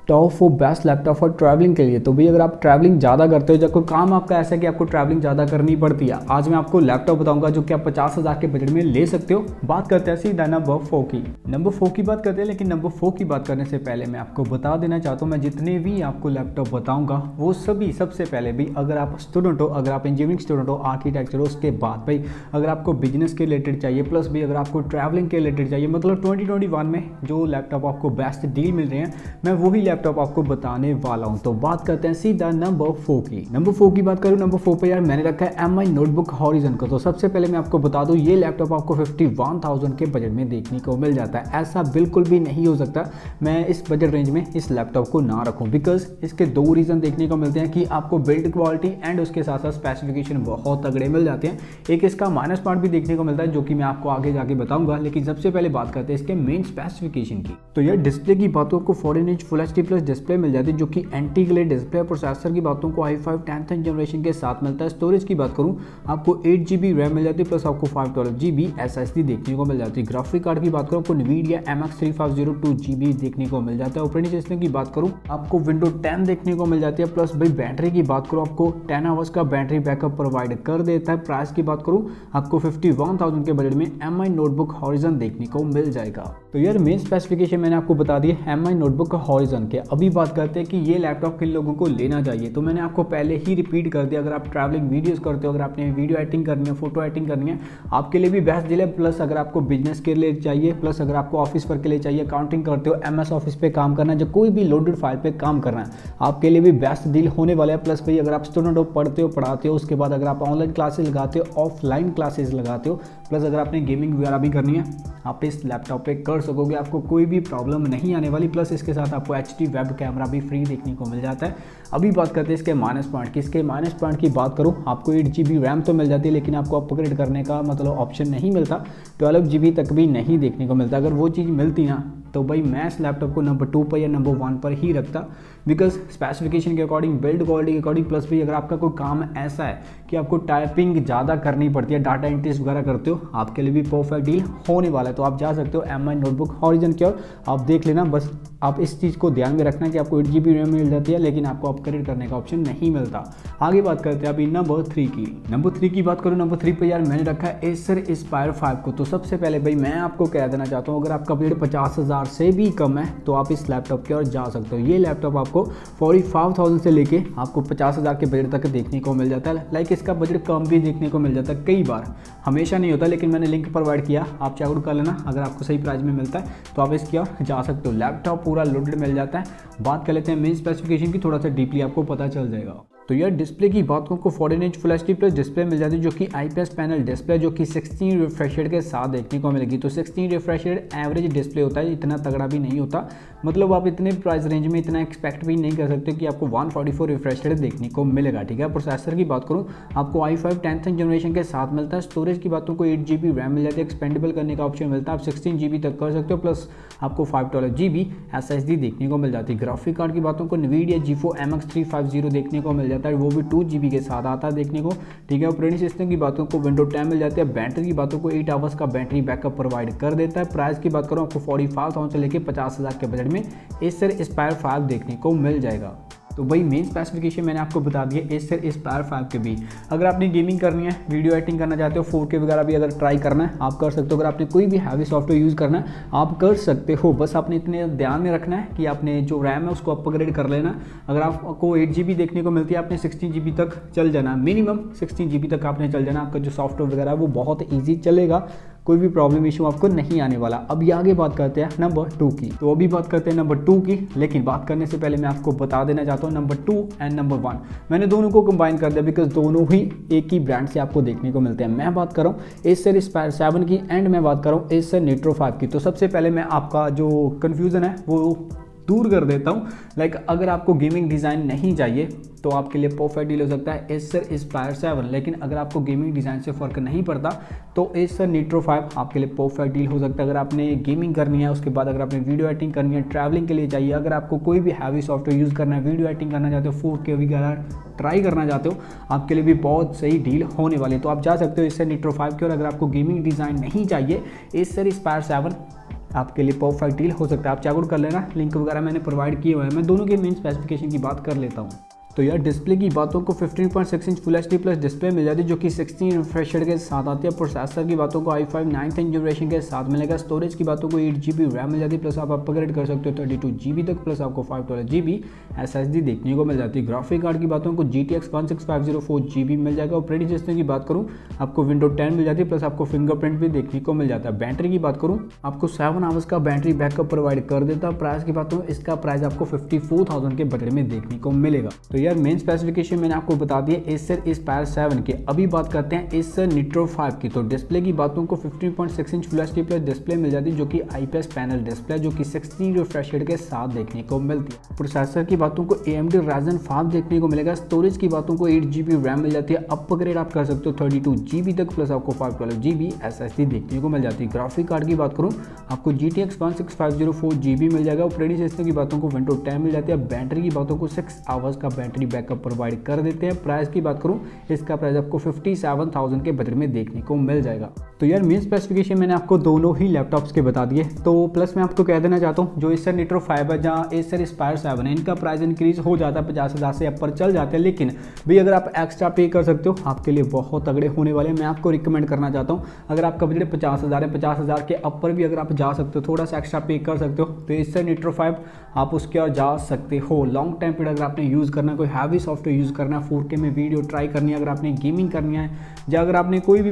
Top 4 best laptop for travelling के लिए। तो भाई अगर आप ट्रैवलिंग ज़्यादा करते हो, जब कोई काम आपका ऐसा है कि आपको ट्रैवलिंग ज़्यादा करनी पड़ती है, आज मैं आपको लैपटॉप बताऊंगा जो कि आप 50,000 के बजट में ले सकते हो। बात करते हैं सीधा नंबर 4 की। नंबर 4 की बात करते हैं, लेकिन नंबर 4 की बात करने से पहले मैं आपको बता देना चाहता हूँ, मैं जितने भी आपको लैपटॉप बताऊँगा वो सभी सबसे पहले भी अगर आप स्टूडेंट हो, अगर आप इंजीनियरिंग स्टूडेंट हो, आर्किटेक्चर हो, उसके बाद भाई अगर आपको बिजनेस के रिलेटेड चाहिए, प्लस भी अगर आपको ट्रैवलिंग के रिलेटेड चाहिए, मतलब 2021 में जो लैपटॉप आपको बेस्ट डील मिल रहे हैं, मैं वही लैपटॉप आपको बताने वाला हूं। तो बात करते हैं सीधा नंबर 4 की। नंबर 4 की बात करूं, नंबर 4 पे यार मैंने रखा है MI नोटबुक हॉरिजन का। तो सबसे पहले मैं आपको बता दूं, ये लैपटॉप आपको 51,000 के बजट में देखने को मिल जाता है। ऐसा बिल्कुल भी नहीं हो सकता मैं इस बजट रेंज में इस लैपटॉप को ना रखूं, बिकॉज इसके दो रीजन देखने को मिलते हैं कि आपको बिल्ड क्वालिटी एंड उसके साथ साथ स्पेसिफिकेशन बहुत तगड़े मिल जाते हैं। एक इसका माइनस पॉइंट भी देखने को मिलता है जो कि मैं आपको आगे जाके बताऊंगा, लेकिन सबसे पहले बात करते हैं इसके मेन स्पेसिफिकेशन की। तो यार डिस्प्ले की बातों को 14 inch full HD plus display मिल जाती है जो कि एंटी ग्लेयर डिस्प्ले। प्रोसेसर की बातों को i5 10th जनरेशन के साथ मिलता है। स्टोरेज की बात करूं, आपको 8 GB रैम मिल जाती है, प्लस आपको 512 GB SSD देखने को मिल जाती है। ग्राफिक कार्ड की बात करूं, आपको NVIDIA MX 3502 GB देखने को मिल जाता है। ऑपरेटिंग सिस्टम की बात करूं, आपको विंडो 10 देखने को मिल जाती है। प्लस भाई बैटरी की बात करूं, आपको 10 आवर्स का बैटरी बैकअप प्रोवाइड कर देता है। प्राइस की बात करूं, आपको 51,000 के बजट में MI नोटबुक हॉरिजन देखने को मिल जाएगा। तो यार मेन स्पेसिफिकेशन मैंने आपको बता दी MI नोटबुक हॉरिजन के। अभी बात करते हैं कि ये लैपटॉप किन लोगों को लेना चाहिए। तो मैंने आपको पहले ही रिपीट कर दिया, अगर आप ट्रैवलिंग वीडियोस करते हो, अगर आपने वीडियो एडिटिंग करनी है, फोटो एडिटिंग करनी है, आपके लिए भी बेस्ट डील है। प्लस अगर आपको बिजनेस के लिए चाहिए, प्लस अगर आपको ऑफिस वर्क के लिए चाहिए, अकाउंटिंग करते हो, MS ऑफिस पे काम करना है, जो कोई भी लोडेड फाइल पे काम करना है, आपके लिए भी बेस्ट डील होने वाला है। प्लस भाई अगर आप स्टूडेंट हो, पढ़ते हो, पढ़ाते हो, उसके बाद अगर आप ऑनलाइन क्लासेस लगाते हो, ऑफलाइन क्लासेस लगाते हो, प्लस अगर आपने गेमिंग वगैरह भी करनी है, आप इस लैपटॉप पे कर सकोगे, आपको कोई भी प्रॉब्लम नहीं आने वाली। प्लस इसके साथ आपको HD वेब कैमरा भी फ्री देखने को मिल जाता है। अभी बात करते हैं इसके माइनस पॉइंट की। इसके माइनस पॉइंट की बात करूं, आपको 8 GB रैम तो मिल जाती है, लेकिन आपको अपग्रेड करने का मतलब ऑप्शन नहीं मिलता। 12 GB तक भी नहीं देखने को मिलता। अगर वो चीज़ मिलती ना तो भाई मैं इस लैपटॉप को नंबर 2 पर या नंबर 1 पर ही रखता, बिकॉज स्पेसिफिकेशन के अकॉर्डिंग, बिल्ड क्वालिटी के अकॉर्डिंग, प्लस भी अगर आपका कोई काम ऐसा है कि आपको टाइपिंग ज़्यादा करनी पड़ती है, डाटा एंट्रीज वगैरह करते हो, आपके लिए भी परफेक्ट डील होने वाला है। तो आप जा सकते हो MI नोटबुक हॉरिजन की ओर, आप देख लेना। बस आप इस चीज़ को ध्यान में रखना कि आपको 8 GB रैम मिल जाती है, लेकिन आपको अपग्रेड करने का ऑप्शन नहीं मिलता। आगे बात करते हैं अभी नंबर 3 की। नंबर 3 की बात करूँ, नंबर 3 पर यार मैंने रखा है Acer Aspire 5 को। तो सबसे पहले भाई मैं आपको कह देना चाहता हूँ, अगर आपका बजट 50,000 से भी कम है तो आप इस लैपटॉप की ओर जा सकते हो। ये लैपटॉप आपको 45,000 से लेके आपको 50,000 के बजट तक देखने को मिल जाता है। लाइक इसका बजट कम भी देखने को मिल जाता है कई बार, हमेशा नहीं होता, लेकिन मैंने लिंक प्रोवाइड किया, आप चेकआउट कर लेना। अगर आपको सही प्राइस में मिलता है तो आप इसकी ओर जा सकते हो। लैपटॉप पूरा लोडेड मिल जाता है। बात कर लेते हैं मेन स्पेसिफिकेशन की, थोड़ा सा डीपली आपको पता चल जाएगा। तो यार डिस्प्ले की बात को 14 inch full HD plus display मिल जाती है, जो कि IPS पैनल डिस्प्ले, जो कि 16 रिफ्रेश रेट के साथ देखने को मिलेगी। तो 16 रिफ्रेश रेट एवरेज डिस्प्ले होता है, इतना तगड़ा भी नहीं होता। मतलब आप इतने प्राइस रेंज में इतना एक्सपेक्ट भी नहीं कर सकते कि आपको 144 रिफ्रेश रेट देखने को मिलेगा, ठीक है। प्रोसेसर की बात करूँ, आपको i5 10th जनरेशन के साथ मिलता है। स्टोरेज की बातों को 8 GB रैम मिल जाती है, एक्सपेंडेबल करने का ऑप्शन मिलता है, आप 16 GB तक कर सकते हो। प्लस आपको 512 GB SSD देखने को मिल जाती है। ग्राफिक कार्ड की बातों को NVIDIA GeForce MX 350 देखने को मिल जाता है, वो भी 2 GB के साथ आता है देखने को, ठीक है। ऑपरेटिंग सिस्टम की बातों को विंडो 10 मिल जाती है। बैटरी की बातों को 8 आवर्स का बैटरी बैकअप प्रोवाइड कर देता है। प्राइस की बात करूँ, आपको 45,000 से लेकर 50,000 के बजट में Acer Aspire 5 देखने को मिल जाएगा। तो भाई मेन स्पेसिफिकेशन मैंने आपको बता दिया Acer Aspire 5 के भी। अगर आपने गेमिंग करनी है, वीडियो एडिटिंग करना चाहते हो, 4K वगैरह भी अगर ट्राई करना है आप कर सकते हो। अगर आपने कोई भी हैवी सॉफ्टवेयर यूज़ करना है आप कर सकते हो। बस आपने इतने ध्यान में रखना है कि आपने जो रैम है उसको अपग्रेड कर लेना। अगर आपको 8 GB देखने को मिलती है, आपने 16 GB तक चल जाना, मिनिमम 16 GB तक आपने चल जाना। आपका जो सॉफ्टवेयर वगैरह है वो बहुत ईजी चलेगा, कोई भी प्रॉब्लम इशू आपको नहीं आने वाला। अब ये आगे बात करते हैं नंबर 2 की। तो अभी बात करते हैं नंबर 2 की, लेकिन बात करने से पहले मैं आपको बता देना चाहता हूँ नंबर 2 एंड नंबर 1 मैंने दोनों को कंबाइन कर दिया, बिकॉज दोनों ही एक ही ब्रांड से आपको देखने को मिलते हैं। मैं बात कर रहा हूँ Acer Aspire 7 की एंड मैं बात कर रहा हूँ Acer Nitro 5 की। तो सबसे पहले मैं आपका जो कन्फ्यूज़न है वो दूर कर देता हूँ। लाइक अगर आपको गेमिंग डिज़ाइन नहीं चाहिए तो आपके लिए परफेक्ट डील हो सकता है Acer Aspire 7, लेकिन अगर आपको गेमिंग डिज़ाइन से फ़र्क नहीं पड़ता तो Acer Nitro 5 आपके लिए परफेक्ट डील हो सकता है। अगर आपने गेमिंग करनी है, उसके बाद अगर आपने वीडियो एडिटिंग करनी है, ट्रैवलिंग के लिए चाहिए, अगर आपको कोई भी हैवी सॉफ्टवेयर यूज़ करना है, वीडियो एडिटिंग करना चाहते हो, 4K वगैरह ट्राई करना चाहते हो, आपके लिए भी बहुत सही डील होने वाली है। तो आप जा सकते हो Acer Nitro 5 की। और अगर आपको गेमिंग डिज़ाइन नहीं चाहिए, Acer Aspire 7 आपके लिए परफेक्ट डील हो सकता है। आप चेकआउट कर लेना, लिंक वगैरह मैंने प्रोवाइड किए हुए हैं। मैं दोनों के मेन स्पेसिफिकेशन की बात कर लेता हूँ। तो यार डिस्प्ले की बातों को 15.6 inch full HD plus display मिल जाती है जो कि 16 रिफ्रेश रेट के साथ आती है। प्रोसेसर की बातों को i5 9th जनरेशन के साथ मिलेगा। स्टोरेज की बातों को 8GB रैम मिल जाती है, प्लस आप अपग्रेड कर सकते हो 32GB तक, प्लस आपको 512GB SSD देखने को मिल जाती है। ग्राफिक कार्ड की बातों को GTX 16504GB मिल जाएगा। ऑपरेटिंग सिस्टम की बात करूँ आपको Windows 10 मिल जाती है, प्लस आपको फिंगरप्रिंट भी देखने को मिल जाता है। बैटरी की बात करूँ आपको 7 आवर्स का बैटरी बैकअप प्रोवाइड कर देता है। प्राइस की बात करूँ इसका प्राइस आपको 54,000 के बजट में देखने को मिलेगा। तो यार मेन स्पेसिफिकेशन मैंने आपको बता दिया Acer Aspire 7 के। अभी बात करते हैं Acer Nitro 5 की। तो डिस्प्ले की बातों को 15.6 inch full HD plus display मिल जाती है जो कि IPS पैनल डिस्प्ले जो कि 60 रिफ्रेश रेट के साथ देखने को मिलती है। प्रोसेसर की बातों को AMD Ryzen 5 देखने को मिलेगा। स्टोरेज की बातों को 8GB रैम मिल जाती है, अपग्रेड आप कर सकते हो 32GB तक, प्लस आपको 512GB SSD देखने को मिल जाती है। ग्राफिक कार्ड की बात करूँ आपको GTX 16504GB मिल जाएगा। ऑपरेटिंग सिस्टम की बातों को Windows 10 मिल जाती है। बैटरी की बातों को 6 आवर्स का बैटरी बैकअप प्रोवाइड कर देते हैं। प्राइस की बात करूं इसका प्राइस आपको 57,000 के बजट में देखने को मिल जाएगा। तो यार मेन स्पेसिफिकेशन मैंने आपको दोनों ही लैपटॉप्स के बता दिए। तो प्लस मैं आपको कह देना चाहता हूं जो Acer Nitro 5 है जहाँ Acer Aspire 7 है, इनका प्राइस इंक्रीज हो जाता है, 50,000 से ऊपर चल जाते हैं। लेकिन भाई अगर आप एक्स्ट्रा पे कर सकते हो आपके लिए बहुत तगड़े होने वाले। मैं आपको रिकमेंड करना चाहता हूँ अगर आपका बजट 50,000 है, 50,000 के ऊपर भी अगर आप जा सकते हो, थोड़ा सा एक्स्ट्रा पे कर सकते हो, तो Acer Nitro 5 आप उसके और जा सकते हो। लॉन्ग टाइम पीरियड अगर आपने यूज़ करना है, कोई हैवी सॉफ्टवेयर यूज़ करना है, 4K में वीडियो ट्राई करनी है, अगर आपने गेमिंग करनी है या अगर आपने कोई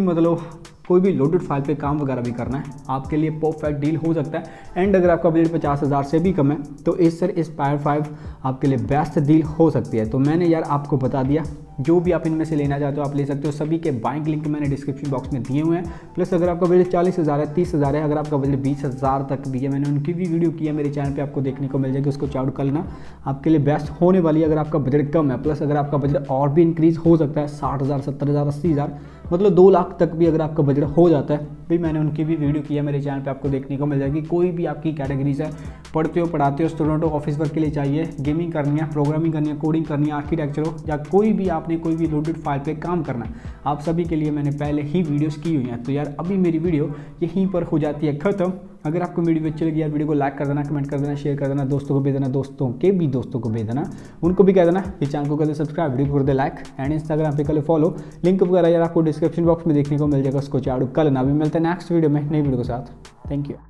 भी लोडेड फाइल पे काम वगैरह भी करना है, आपके लिए परफेक्ट डील हो सकता है। एंड अगर आपका बजट 50,000 से भी कम है तो Acer Aspire 5 आपके लिए बेस्ट डील हो सकती है। तो मैंने यार आपको बता दिया, जो भी आप इनमें से लेना चाहते हो आप ले सकते हो। सभी के बाइंग लिंक मैंने डिस्क्रिप्शन बॉक्स में दिए हुए हैं। प्लस अगर आपका बजट 40,000 है, 30,000 है, अगर आपका बजट 20,000 तक भी है, मैंने उनकी भी वीडियो की है मेरे चैनल पे, आपको देखने को मिल जाएगी, उसको चेकआउट कर लेना, आपके लिए बेस्ट होने वाली है। अगर आपका बजट कम है, प्लस अगर आपका बजट और भी इंक्रीज हो सकता है 60,000, 70,000, 80,000, मतलब 2 लाख तक भी अगर आपका बजट हो जाता है, भी मैंने उनकी भी वीडियो की है मेरे चैनल पे, आपको देखने को मिल जाएगी। कोई भी आपकी कैटेगरीज है, पढ़ते हो, पढ़ाते हो, स्टूडेंट हो, ऑफिस वर्क के लिए चाहिए, गेमिंग करनी है, प्रोग्रामिंग करनी है, कोडिंग करनी है, आर्किटेक्चर हो, या कोई भी आपने कोई भी लोडेड फाइल पे काम करना है, आप सभी के लिए मैंने पहले ही वीडियोस की हुई हैं। तो यार अभी मेरी वीडियो यहीं पर हो जाती है खत्म। अगर आपको मेरी वीडियो अच्छी लगी यार, वीडियो को लाइक कर देना, कमेंट कर देना, शेयर कर देना, दोस्तों को भेज देना, दोस्तों को भेज देना, उनको भी कह देना कि चैनल को कर दे सब्सक्राइब, वीडियो को कर दे लाइक, एंड इंस्टाग्राम पे कर ले फॉलो। लिंक वगैरह यार आपको डिस्क्रिप्शन बॉक्स में देखने को मिल जाएगा, उसको चालू कर लेना। अभी मिलते हैं नेक्स्ट वीडियो में नई वीडियो के साथ। Thank you.